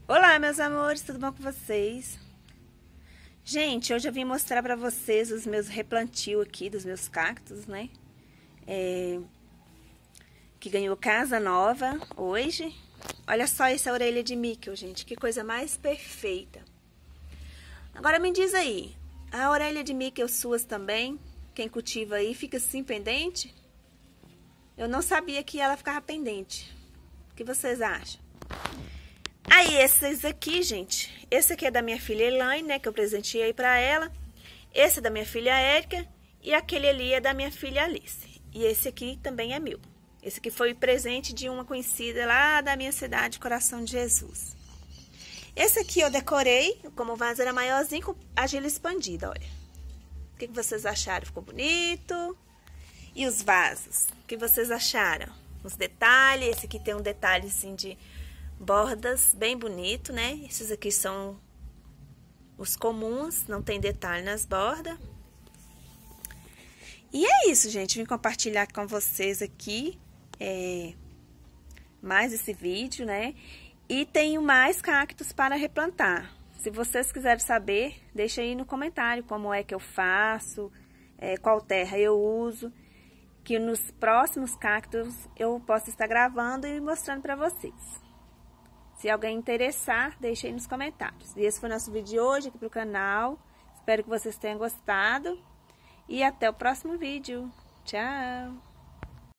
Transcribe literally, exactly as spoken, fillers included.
Olá, meus amores, tudo bom com vocês? Gente, hoje eu vim mostrar pra vocês os meus replantios aqui dos meus cactos, né? É, que ganhou casa nova hoje. Olha só essa orelha de Mickey, gente, que coisa mais perfeita. Agora me diz aí, a orelha de Mickey suas também? Quem cultiva aí fica assim pendente? Eu não sabia que ela ficava pendente. O que vocês acham? Aí, esses aqui, gente, esse aqui é da minha filha Elaine, né, que eu presenteei pra ela. Esse é da minha filha Érica e aquele ali é da minha filha Alice. E esse aqui também é meu. Esse aqui foi presente de uma conhecida lá da minha cidade, Coração de Jesus. Esse aqui eu decorei, como o vaso era maiorzinho, com argila expandida, olha. O que vocês acharam? Ficou bonito? E os vasos? O que vocês acharam? Os detalhes, esse aqui tem um detalhe assim de bordas bem bonito, né? Esses aqui são os comuns, não tem detalhe nas bordas. E é isso, gente. Vim compartilhar com vocês aqui é, mais esse vídeo, né? E tenho mais cactos para replantar. Se vocês quiserem saber, deixa aí no comentário como é que eu faço, é, qual terra eu uso, que nos próximos cactos eu posso estar gravando e mostrando para vocês. Se alguém interessar, deixa aí nos comentários. E esse foi o nosso vídeo de hoje aqui pro canal. Espero que vocês tenham gostado. E até o próximo vídeo. Tchau!